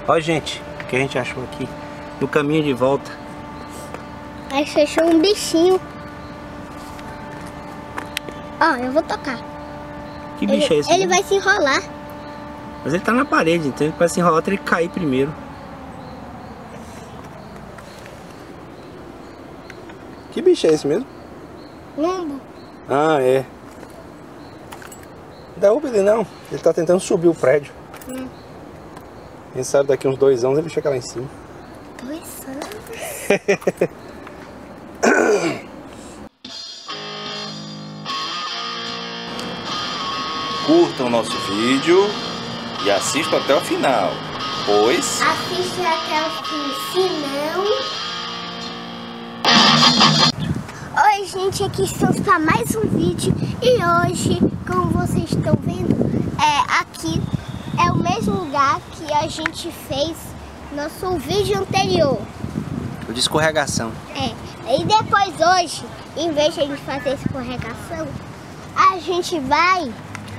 Ó, gente, o que a gente achou aqui no caminho de volta. A gente achou um bichinho. Ó, eu vou tocar. Que bicho é esse? Ele vai se enrolar. Mas ele tá na parede, então ele vai se enrolar até ele cair primeiro. Que bicho é esse mesmo? Lombo. Ah, é. Derruba ele não. Ele tá tentando subir o prédio. Quem sabe daqui uns 2 anos ele chega lá em cima. 2 anos? Curtam o nosso vídeo e assistam até o final, pois... Assiste até o fim, senão... Oi, gente, aqui estamos para mais um vídeo. E hoje, como vocês estão vendo, aqui é o mesmo lugar que a gente fez nosso vídeo anterior. O de escorregação. E depois hoje, em vez de a gente fazer escorregação, a gente vai...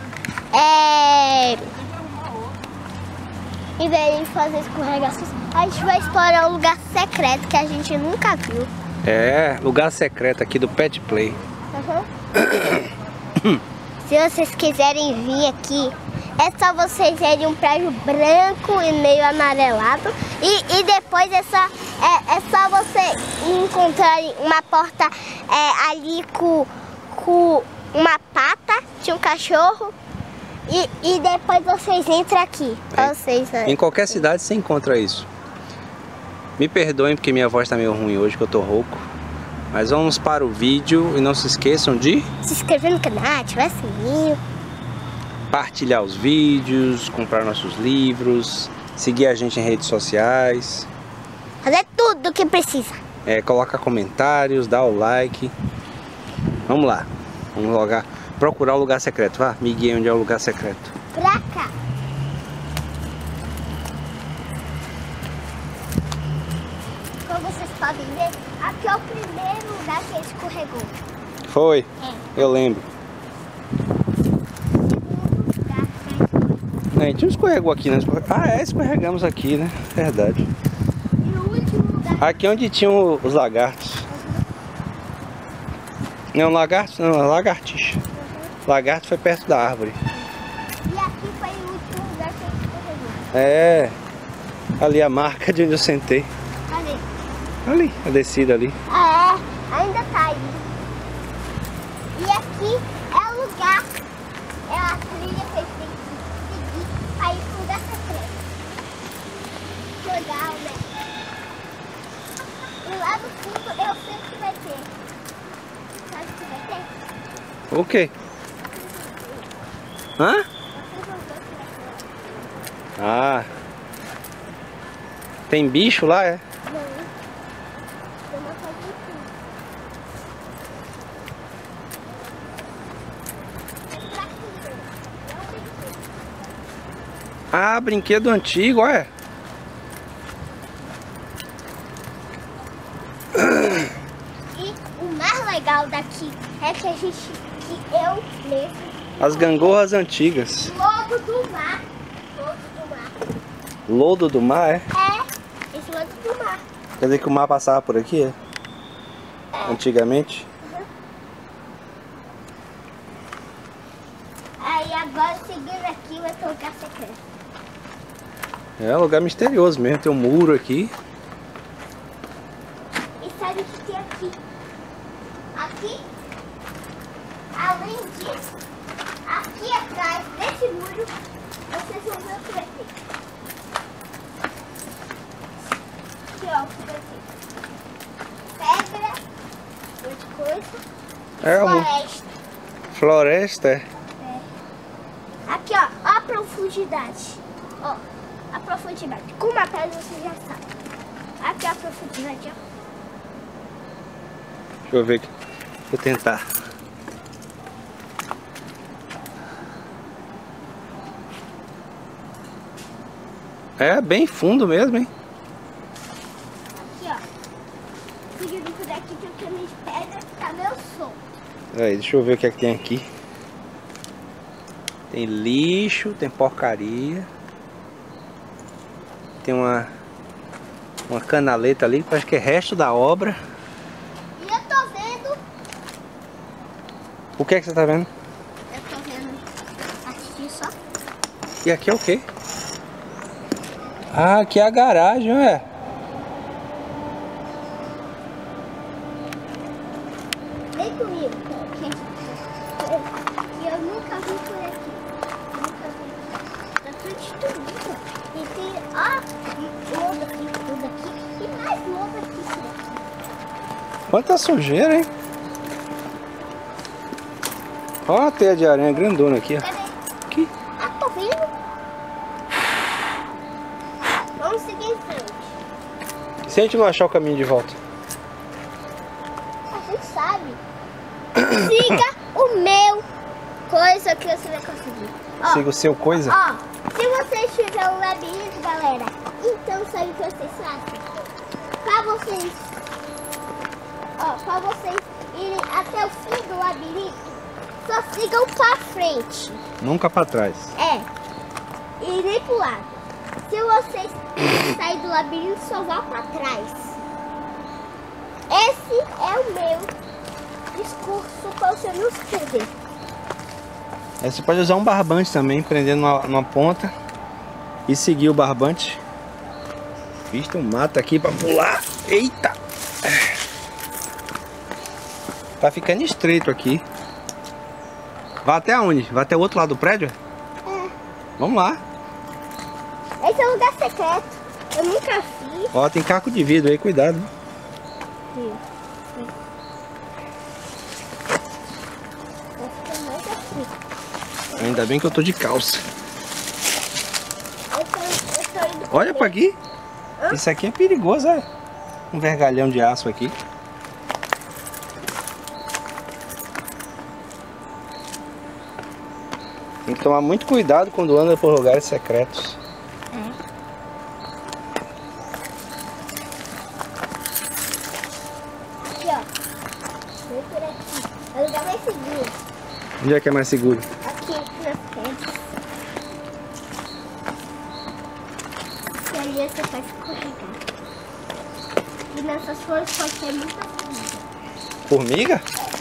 Em vez de fazer escorregações, a gente vai explorar um lugar secreto que a gente nunca viu. É, lugar secreto aqui do Pet Play. Se vocês quiserem vir aqui, é só vocês verem um prédio branco e meio amarelado. E depois é só você encontrarem uma porta ali com uma pata de um cachorro. E depois vocês entram aqui. Em qualquer cidade você encontra isso. Me perdoem porque minha voz tá meio ruim hoje, que eu tô rouco. Mas vamos para o vídeo e não se esqueçam de... se inscrever no canal, ativar o sininho. Partilhar os vídeos, comprar nossos livros, seguir a gente em redes sociais. Fazer tudo o que precisa. Colocar comentários, dar o like. Vamos lá. Vamos logar. Procurar o lugar secreto, vá, me guia onde é o lugar secreto. Pra cá. Como vocês podem ver, aqui é o primeiro lugar que ele escorregou. Foi? Eu lembro. A gente não escorregou aqui, né? Escorregamos aqui, né? Verdade. E o último lugar... Aqui é onde tinham os lagartos. Não, lagartos não, lagartixa. Lagarto foi perto da árvore. E aqui foi o último lugar que ele escorregou. Ali a marca de onde eu sentei. Cadê? Ali, a descida ali. Ainda tá aí. E aqui é o lugar, é a trilha que a gente tem que seguir para ir pro lugar secreto. Que legal, né? E lá no fundo eu sei que vai ter. Sabe o que vai ter? O quê? Hã? Ah. Tem bicho lá, é? Ah, brinquedo antigo, é? E o mais legal daqui é que eu mesmo... As gangorras antigas. Lodo do mar. Lodo do mar. Lodo do mar, é? Esse lodo do mar. Quer dizer que o mar passava por aqui, é? Antigamente? Aí agora, seguindo aqui, vai ter um lugar secreto. É um lugar misterioso mesmo, tem um muro aqui. E sabe o que tem aqui? Aqui, além disso, aqui atrás desse muro, vocês vão ver o que vai ter. Aqui, ó, o que vai ter. Pedra, outra coisa. Floresta. Floresta, é? Aqui, ó a profundidade. Ó, a profundidade. Com uma pedra você já sabe. Aqui é a profundidade, ó. Deixa eu ver aqui. Vou tentar. É bem fundo mesmo, hein? Aqui, ó. Seguindo por aqui tem um caminho de pedra que tá meio solto. Aí, deixa eu ver o que é que tem aqui. Tem lixo, tem porcaria. tem uma canaleta ali, que acho que é resto da obra. E eu tô vendo... O que é que você tá vendo? Eu tô vendo aqui só. E aqui é o quê? Ah, aqui é a garagem, ué. Vem comigo, porque eu nunca vi por aqui. Nunca vi. Tá tudo destruído. E tem, ó, lodo aqui, tudo aqui. E mais lodo aqui por aqui. Quanta sujeira, hein? Ó a teia de aranha grandona aqui, ó. Cadê? Aqui. Ah, tô vendo. Vamos seguir em frente. E se a gente não achar o caminho de volta? A gente sabe. Siga o meu coisa que você vai conseguir. Ó, Siga o seu coisa? ó, se você tiver um labirinto, galera, então sabe o que vocês fazem? Pra vocês irem até o fim do labirinto, só sigam pra frente. Nunca pra trás. É. E nem pro lado. Se vocês saírem do labirinto, só vá pra trás. Esse é o meu discurso pra você não se perder. Aí você pode usar um barbante também, prendendo numa ponta e seguir o barbante. Vixe, tem um mato aqui pra pular. Eita! Tá ficando estreito aqui. Vai até onde? Vai até o outro lado do prédio? É. Vamos lá. Esse é um lugar secreto. Eu nunca fiz. Ó, tem caco de vidro aí, cuidado. Ainda bem que eu tô de calça. Olha pra aqui. Isso aqui é perigoso, é. Um vergalhão de aço aqui. Tem que tomar muito cuidado quando anda por lugares secretos. Aqui, ó. Vem por aqui. É o lugar mais seguro. Onde é que é mais seguro? Aqui nas pedras. E ali você pode escorregar. E nessas flores pode ter muita formiga. Formiga?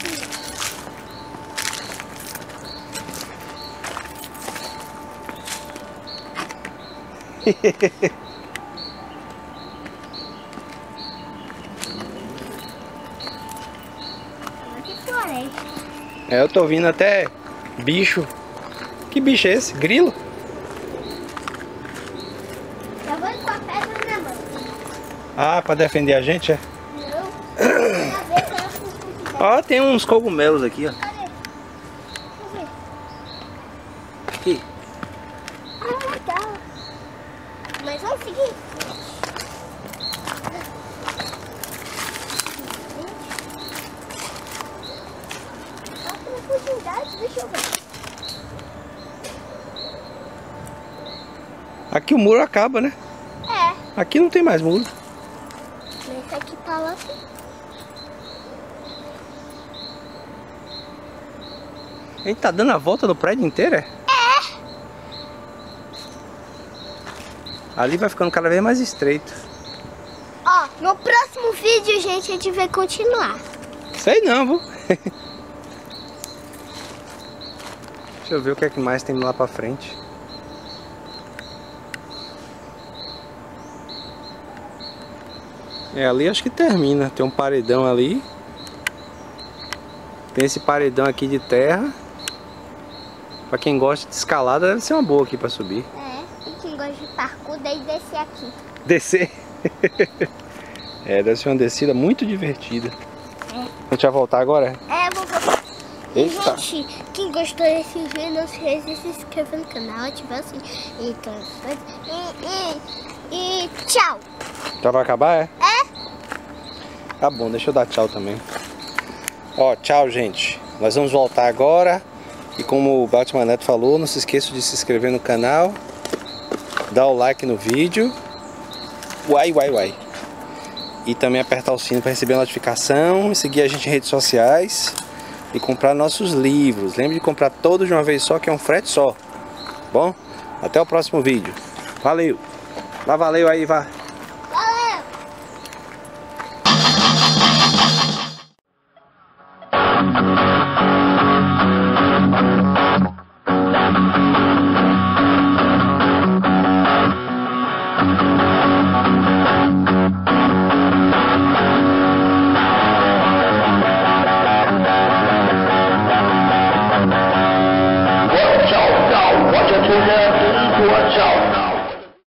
Que floresta. É, eu tô vindo até bicho. Que bicho é esse? Grilo? Eu vou com a pedra na mão. Ah, pra defender a gente, é? Não. Uma vez ela ficou com Ó, tem uns cogumelos aqui, ó. Cadê? Deixa eu ver. Aqui. Ah, legal. Mas vamos seguir. Deixa eu ver. Aqui o muro acaba, né? É. Aqui não tem mais muro. Mas aqui pra lá sim. A gente tá dando a volta no prédio inteiro, é? Ali vai ficando cada vez mais estreito. Ó, no próximo vídeo, gente, a gente vai continuar. Sei não, viu? Deixa eu ver o que é que mais tem lá pra frente. É, ali acho que termina. Tem um paredão ali. Tem esse paredão aqui de terra. Pra quem gosta de escalada, deve ser uma boa aqui pra subir. É, e quem gosta de parkour, daí descer aqui. Descer? É, deve ser uma descida muito divertida. É. A gente vai voltar agora? É, vou voltar. E, Eita. gente, quem gostou desse vídeo, não se esqueça de se inscrever no canal, ativar assim, e tchau. Já vai acabar, é? É? Tá bom, deixa eu dar tchau também. Ó, tchau, gente. Nós vamos voltar agora. E como o Batman Neto falou, não se esqueça de se inscrever no canal. Dar o like no vídeo. Uai. E também apertar o sino para receber a notificação. E seguir a gente em redes sociais. E comprar nossos livros. Lembre de comprar todos de uma vez só, que é um frete só. Bom? Até o próximo vídeo. Valeu! Vá, valeu aí, vá. Valeu!